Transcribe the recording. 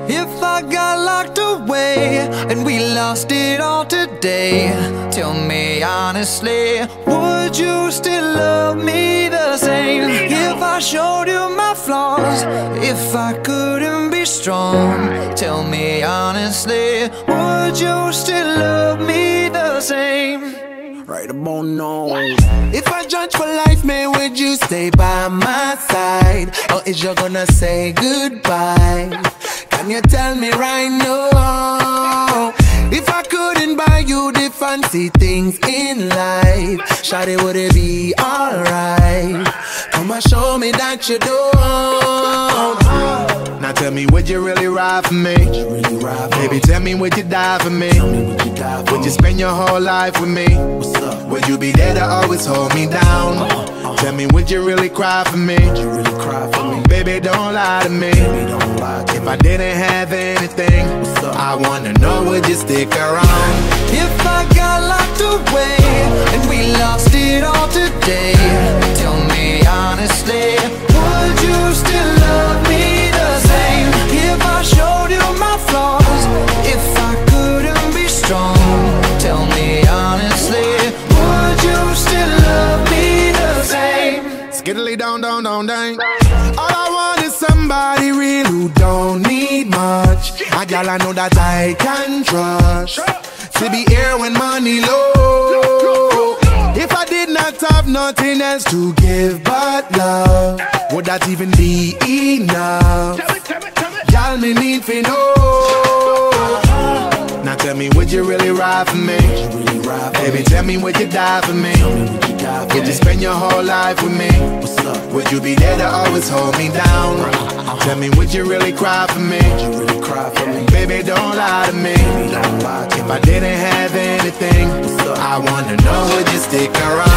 If I got locked away and we lost it all today, tell me honestly, would you still love me the same? If I showed you my flaws, if I couldn't be strong, tell me honestly, would you still love me the same? Right about now. If I judge for life, man, would you stay by my side? Or is you gonna say goodbye? Can you tell me right now? If I couldn't buy you the fancy things in life, shawty, would it be alright? Come and show me that you don't. Now tell me, would you really ride for me? Baby, tell me, would you die for me? Would you spend your whole life with me? Would you be there to always hold me down? Tell me, would you really cry for me? Baby, don't lie to me. If I didn't have anything, I wanna know, would you stick around? If I got locked away and we lost it all today, tell me honestly, would you still love me the same? If I showed you my flaws, if I couldn't be strong, tell me honestly, would you still love me the same? Skiddly down, down, down, down. All I want is somebody real who don't need much. A gal I know that I can trust, to be here when money low. If I did not have nothing else to give but love, would that even be enough? Y'all me need to know. Now tell me, would you really ride for me? Baby, tell me, would you die for me? Would you spend your whole life with me? Would you be there to always hold me down? Tell me, would you really cry for me? Baby, don't lie to me. If I didn't have anything, I wanna know, would you stick around?